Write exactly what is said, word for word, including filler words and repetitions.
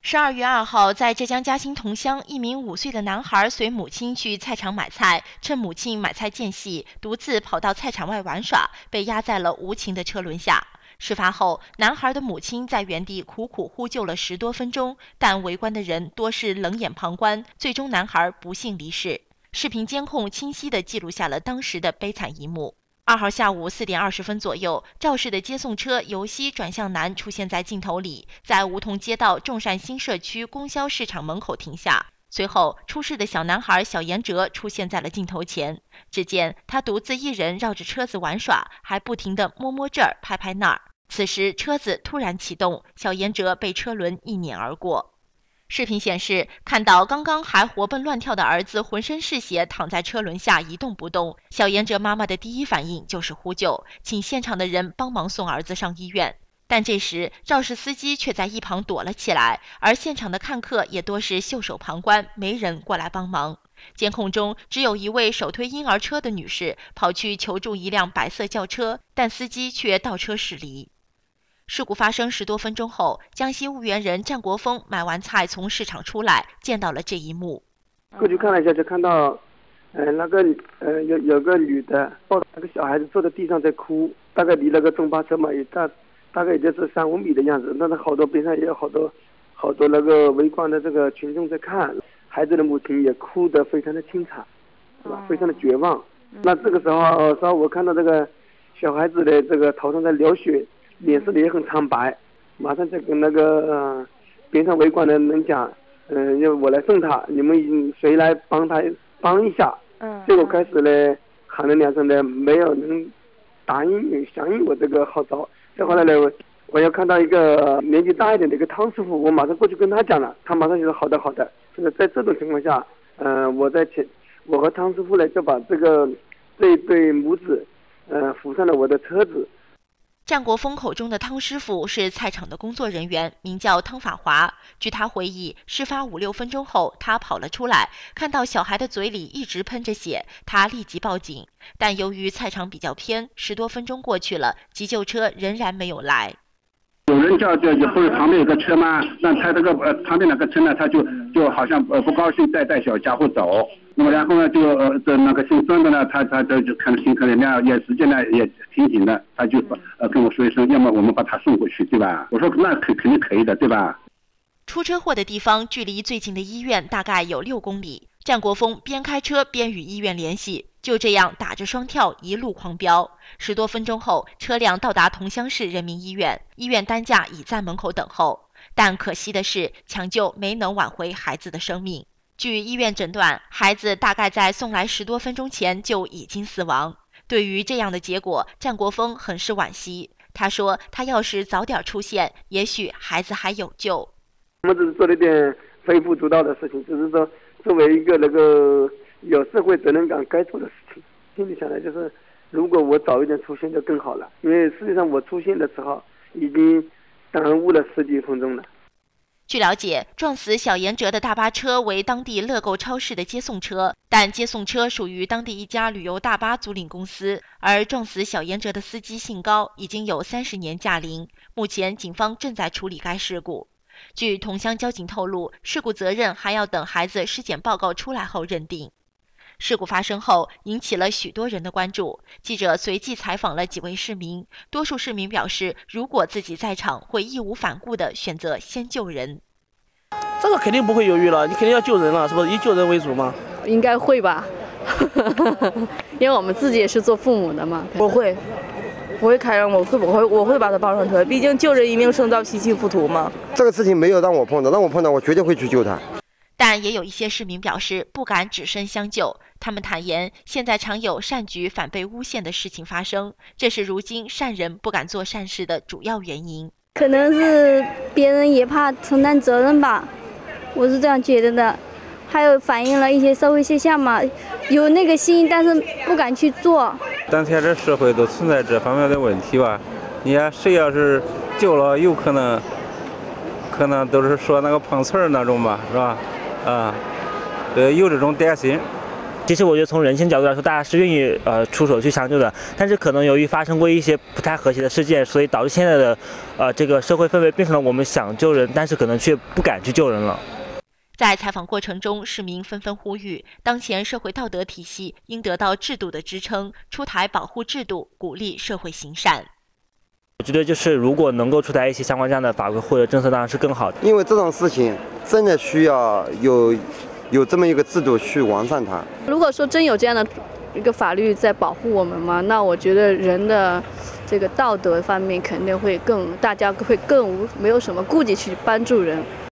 十二月二号，在浙江嘉兴桐乡，一名五岁的男孩随母亲去菜场买菜，趁母亲买菜间隙，独自跑到菜场外玩耍，被压在了无情的车轮下。事发后，男孩的母亲在原地苦苦呼救了十多分钟，但围观的人多是冷眼旁观，最终男孩不幸离世。视频监控清晰地记录下了当时的悲惨一幕。二号下午四点二十分左右，肇事的接送车由西转向南出现在镜头里，在梧桐街道众善新社区供销市场门口停下。随后，出事的小男孩小严哲出现在了镜头前。只见他独自一人绕着车子玩耍，还不停地摸摸这儿、拍拍那儿。此时，车子突然启动，小严哲被车轮一碾而过。视频显示，看到刚刚还活蹦乱跳的儿子浑身是血躺在车轮下一动不动，小严哲妈妈的第一反应就是呼救，请现场的人帮忙送儿子上医院。但这时肇事司机却在一旁躲了起来，而现场的看客也多是袖手旁观，没人过来帮忙。监控中只有一位手推婴儿车的女士跑去求助一辆白色轿车，但司机却倒车驶离。事故发生十多分钟后，江西婺源人战国峰买完菜从市场出来，见到了这一幕。 过去看了一下，就看到，呃，那个呃有有个女的抱着那个小孩子坐在地上在哭，大概离那个中巴车嘛也大大概也就是三五米的样子。那他好多边上也有好多好多那个围观的这个群众在看，孩子的母亲也哭得非常的凄惨，是吧？非常的绝望。那这个时候，时候我看到这个小孩子的这个头上在流血。脸色也很苍白，马上就跟那个呃边上围观的人讲，嗯、呃，要我来送他，你们谁来帮他帮一下？嗯，结果开始呢喊了两声呢，没有人答应响应我这个号召。再后来呢，我又看到一个年纪大一点的一个汤师傅，我马上过去跟他讲了，他马上就说好的好的。这个在这种情况下，呃，我在前，我和汤师傅呢就把这个这一对母子，呃，扶上了我的车子。 战国峰口中的汤师傅是菜场的工作人员，名叫汤法华。据他回忆，事发五六分钟后，他跑了出来，看到小孩的嘴里一直喷着血，他立即报警。但由于菜场比较偏，十多分钟过去了，急救车仍然没有来。 有人叫叫就不是旁边有个车吗？那他这个呃旁边那个车呢，他就就好像呃不高兴，再带小家伙走。那么然后呢，就呃这那个姓孙的呢，他他这就看心可怜呢，也时间呢也挺紧的，他就呃跟我说一声，要么我们把他送过去，对吧？我说那肯肯定可以的，对吧？ 出车祸的地方距离最近的医院大概有六公里。战国峰边开车边与医院联系，就这样打着双跳一路狂飙。十多分钟后，车辆到达桐乡市人民医院，医院担架已在门口等候。但可惜的是，抢救没能挽回孩子的生命。据医院诊断，孩子大概在送来十多分钟前就已经死亡。对于这样的结果，战国峰很是惋惜。他说，他要是早点出现，也许孩子还有救。 我们只是做了一点微不足道的事情，只是说作为一个那个有社会责任感该做的事情。心里想的就是，如果我早一点出现就更好了，因为实际上我出现的时候已经耽误了十几分钟了。 据了解，撞死小严哲的大巴车为当地乐购超市的接送车，但接送车属于当地一家旅游大巴租赁公司，而撞死小严哲的司机姓高，已经有三十年驾龄。目前警方正在处理该事故。据桐乡交警透露，事故责任还要等孩子尸检报告出来后认定。事故发生后，引起了许多人的关注。记者随即采访了几位市民，多数市民表示，如果自己在场，会义无反顾地选择先救人。 这个肯定不会犹豫了，你肯定要救人了，是不是？以救人为主吗？ 应该会吧，因为我们自己也是做父母的嘛。 我会，我会开让，我会，我会，我会把他抱上车，毕竟救人一命胜造七级浮屠嘛。 这个事情没有让我碰到，让我碰到，我绝对会去救他。 但也有一些市民表示不敢只身相救，他们坦言，现在常有善举反被诬陷的事情发生，这是如今善人不敢做善事的主要原因。 可能是别人也怕承担责任吧，我是这样觉得的。还有反映了一些社会现象嘛，有那个心，但是不敢去做。 当前这社会都存在这方面的问题吧，你看谁要是救了，有可能，可能都是说那个碰瓷儿那种吧，是吧？啊，对，有这种担心。 其实我觉得从人性角度来说，大家是愿意呃出手去抢救的，但是可能由于发生过一些不太和谐的事件，所以导致现在的呃这个社会氛围变成了我们想救人，但是可能却不敢去救人了。 在采访过程中，市民纷纷呼吁，当前社会道德体系应得到制度的支撑，出台保护制度，鼓励社会行善。 我觉得就是如果能够出台一些相关这样的法规或者政策，当然是更好的。 因为这种事情真的需要有有这么一个制度去完善它。 如果说真有这样的一个法律在保护我们嘛，那我觉得人的这个道德方面肯定会更，大家会更无没有什么顾忌去帮助人。